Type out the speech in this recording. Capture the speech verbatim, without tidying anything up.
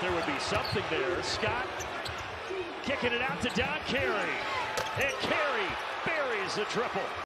there would be something there. Scott kicking it out to Don Carey. And Carey buries the triple.